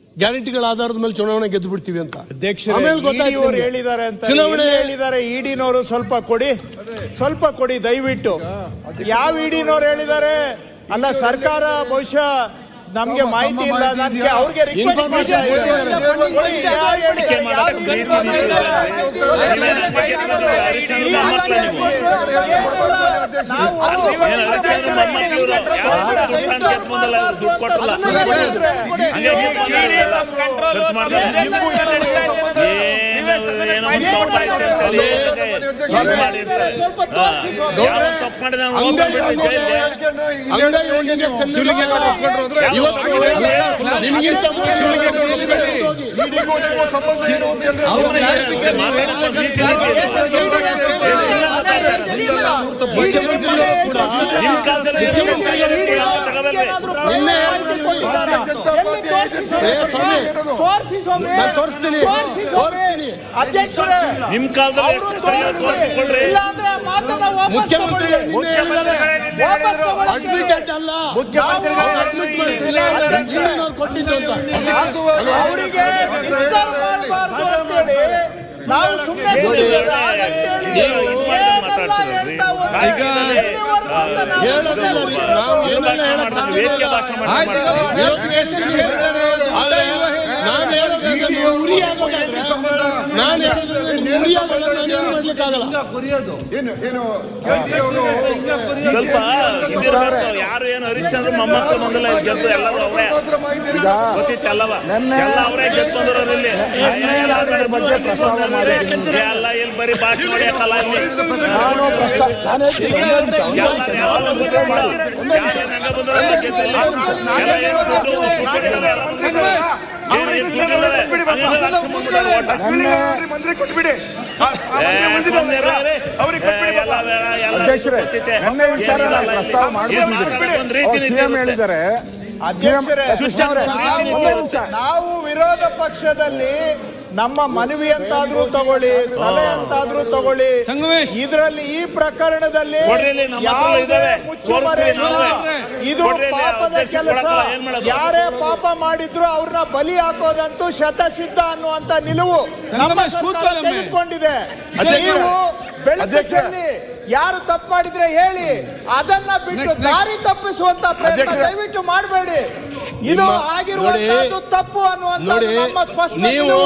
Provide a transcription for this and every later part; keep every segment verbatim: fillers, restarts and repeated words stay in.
ಗ್ಯಾರಂಟಿಗಳ ಆಧಾರದ ಮೇಲೆ ಚುನಾವಣೆ ಗೆದ್ದು ಬಿಡ್ತೀವಿ ಅಂತ ಅಧ್ಯಕ್ಷರು ಹೇಳಿದ್ದಾರೆ ಅಂತ ಚುನಾವಣೆ ಹೇಳಿದ್ದಾರೆ. ಇಡಿನವರು ಸ್ವಲ್ಪ ಕೊಡಿ, ಸ್ವಲ್ಪ ಕೊಡಿ ದಯವಿಟ್ಟು. ಯಾವ ಇಡಿನವರು ಹೇಳಿದ್ದಾರೆ? ಅಲ್ಲ, ಸರ್ಕಾರ ಬಹುಶಃ ನಮ್ಗೆ ಮಾಹಿತಿ ಇಲ್ಲ. ನನಗೆ ಅವ್ರಿಗೆ ರಿಕ್ವೆಸ್ಟ್ ಮಾಡ್ತಾ ಇದ್ದಾರೆ. ಅಧ್ಯಕ್ಷರೇ, ನಿಮ್ ಕಾಲದಲ್ಲಿ ಮುಖ್ಯಮಂತ್ರಿ ಕೊಟ್ಟಿದ್ದು ಅಂತ ಅವರಿಗೆ ಡಿಸ್ಟರ್ಬ್ ಮಾಡಬಾರ್ದು ಅಂತೇಳಿ ನಾವು ಸುಮ್ಮನೆ ಸ್ವಲ್ಪ ಯಾರು ಏನು ಹರಿಶ್ಚಂದ್ರ ಮೊಮ್ಮಕ್ಕಳು ಬಂದಿಲ್ಲ, ಗೆದ್ದು ಎಲ್ಲರೂ ಅವರೇ ಗೊತ್ತಿತ್ತು ಅಲ್ಲವ, ಎಲ್ಲ ಅವರೇ ಗೆದ್ದು ಬಂದಿರೋರಲ್ಲಿ ಬಗ್ಗೆ ಪ್ರಸ್ತಾವ ಮಾಡಿದ್ದೀನಿ. ಎಲ್ಲ ಎಲ್ಲಿ ಬರೀ ಭಾಷೆ ಹೊಡೆಯಕ್ಕಲ್ಲ ಇಲ್ಲಿ. ನಾನು ಪ್ರಸ್ತಾವ ಅಧ್ಯಕ್ಷರೇ, ಮೊನ್ನೆ ವಿಚಾರ ಪ್ರಸ್ತಾವ ಮಾಡಿದ್ದೀನಿ. ಸಿಎಂ ಹೇಳಿದ್ದಾರೆ. ನಾವು ವಿರೋಧ ಪಕ್ಷದಲ್ಲಿ ನಮ್ಮ ಮನವಿ ಅಂತಾದ್ರೂ ತಗೊಳ್ಳಿ, ಸಲಹೆ ಅಂತಾದ್ರೂ ತಗೊಳ್ಳಿ, ಇದರಲ್ಲಿ ಈ ಪ್ರಕರಣದಲ್ಲಿ ಇದು ಪಾಪದ ಕೆಲಸ. ಯಾರೇ ಪಾಪ ಮಾಡಿದ್ರು ಅವ್ರನ್ನ ಬಲಿ ಹಾಕೋದಂತೂ ಶತಸಿದ್ಧ ಅನ್ನುವಂತ ನಿಲುವು ನಮ್ಮ ಸರ್ಕಾರ ತೆಗೆದುಕೊಂಡಿದೆ. ನೀವು ಬೆಳಗ್ಗೆ ಯಾರು ತಪ್ಪು ಮಾಡಿದ್ರೆ ಹೇಳಿ, ಅದನ್ನ ಬಿಟ್ಟು ದಾರಿ ತಪ್ಪಿಸುವಂತ ಪ್ರಯತ್ನ ದಯವಿಟ್ಟು ಮಾಡಬೇಡಿ. ಇದು ಆಗಿರುವಂತದ್ದು ತಪ್ಪು ಅನ್ನುವಂಥದ್ದು ನಮ್ಮ ಸ್ಪಷ್ಟ ನಿಲುವು.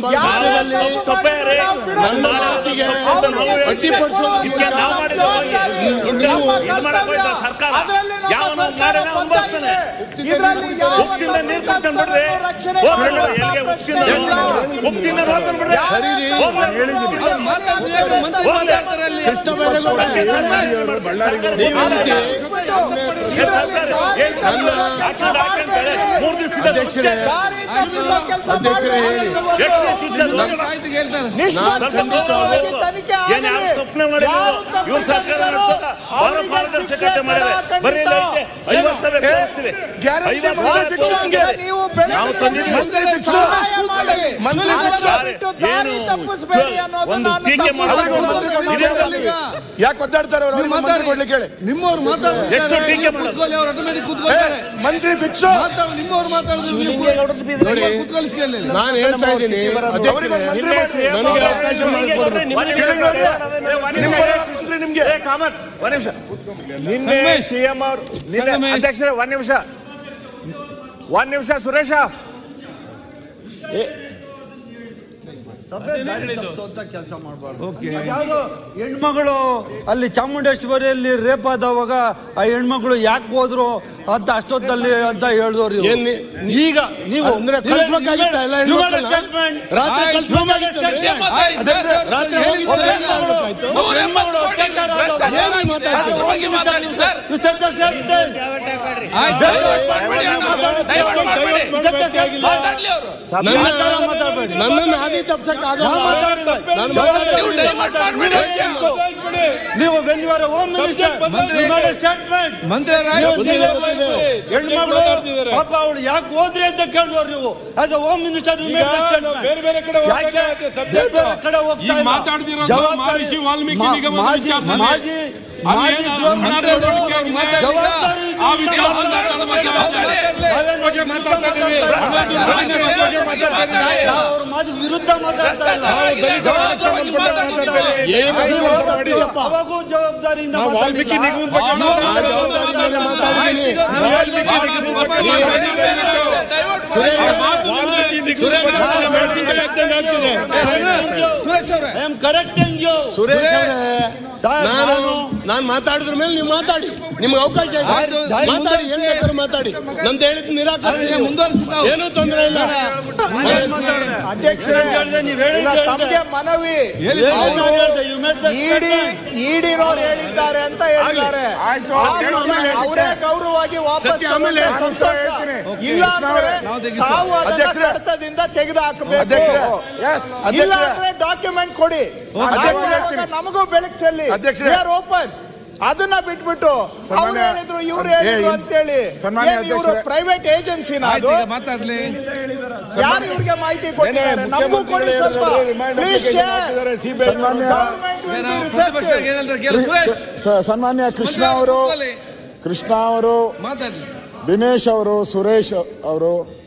ಯಾಕೆ ಒದ್ದಾಡ್ತಾರೆ ಹೇಳಿ? ನಿಮ್ಮವ್ರು ಮಂತ್ರಿ ಫಿಕ್ಸ್ ನಿಮ್ಮವ್ರು ನಾನು ಹೇಳ್ತಾ ಇದ್ದೀನಿ, ನಿಮ್ಗೆ ನಿನ್ನೆ ಸಿಎಂ ಅವರು ಅಧ್ಯಕ್ಷರೇ ಒಂದ್ ನಿಮಿಷ ಒಂದ್ ನಿಮಿಷ ಸುರೇಶ ಕೆಲಸ ಮಾಡಬಾರ್ದು. ಹೆಣ್ಮಗಳು ಅಲ್ಲಿ ಚಾಮುಂಡೇಶ್ವರಿಯಲ್ಲಿ ರೇಪ್ ಆದವಾಗ ಆ ಹೆಣ್ಮಗಳು ಯಾಕೆ ಹೋದ್ರು ಅಂತ ಅಷ್ಟೊತ್ತಲ್ಲಿ ಅಂತ ಹೇಳಿದವ್ರು. ಈಗ ನೀವು ನನ್ನನ್ನು ಹಾದಿ ತಪ್ಸಕ್ ನೀವು when you are home minister statement ಮಂತ್ರಿ ಹೆಣ್ಮಗಳು ಪಾಪ ಅವಳು ಯಾಕೆ ಹೋದ್ರಿ ಅಂತ ಕೇಳಿದವ್ರು ನೀವು. ಆಸ್ ಅ ಹೋಮ್ ಮಿನಿಸ್ಟರ್ ಬೇರೆ ಬೇರೆ ಕಡೆ ಹೋಗ್ತಾ ಜವಾಬ್ದಾರಿ ಮಾಜಿ ಮಾಜಿ ಮಾಜಿ ಅವ್ರ ಮಾತು ವಿರುದ್ಧ ಮಾತಾಡ್ತಾ ಇಲ್ಲ. ಅವಾಗೂ ಜವಾಬ್ದಾರಿಯಿಂದ ವಾಲ್ಮೀಕಿ ನಿಗಮದ ಸುರೇಶ್ ಅವರೇ I am correcting you. Suresh ಅವರೇ ನಾನು ನಾನು ಮಾತಾಡಿದ್ರ ಮೇಲೆ ನೀವು ಮಾತಾಡಿ, ನಿಮ್ಗೆ ಅವಕಾಶ ಇದೆ ಮಾತಾಡಿ, ಏನ್ ಬೇಕಾದ್ರೂ ಮಾತಾಡಿ. ನಂದು ಹೇಳಿದ್ ನಿರಾಕರಿಸಿ, ಏನೂ ತೊಂದರೆ ಇಲ್ಲ. ಅಧ್ಯಕ್ಷರೇ ತಮಗೆ ಮನವಿ ಈಡಿರೋರು ಹೇಳಿದ್ದಾರೆ ಅಂತ ಹೇಳಿದ್ದಾರೆ, ಅವರೇ ಗೌರವವಾಗಿ ವಾಪಸ್ ತಗೊಂಡ್ರೆ ಸಂತೋಷ. ಇಲ್ಲ ಅಂದ್ರೆ ತಾವು ಅದನ್ನ ಕಡತದಿಂದ ತೆಗೆದು ಹಾಕಬೇಕು, ಇಲ್ಲ ಅಂದ್ರೆ ಡಾಕ್ಯುಮೆಂಟ್ ಕೊಡಿ, ನಮಗೂ ಬೆಳಕು ಚೆಲ್ಲಿ. ಓಪನ್ ಅದನ್ನ ಬಿಟ್ಬಿಟ್ಟು ಅವ್ರು ಹೇಳಿದ್ರು ಇವ್ರು ಹೇಳಿದ್ರು ಅಂತೇಳಿ ಇವರು ಪ್ರೈವೇಟ್ ಏಜೆನ್ಸಿನ ಅದು ಮಾತಾಡ್ಲಿ. ಯಾರು ಇವ್ರಿಗೆ ಮಾಹಿತಿ ಕೊಟ್ಟಿದ್ದಾರೆ ನಮಗೂ ಕೊಡಿ ಸ್ವಲ್ಪ ಪ್ಲೀಸ್. ಸನ್ಮಾನ್ಯ ಕೃಷ್ಣ ಅವರು ಕೃಷ್ಣ ಅವರು ದಿನೇಶ್ ಅವರು ಸುರೇಶ್ ಅವರು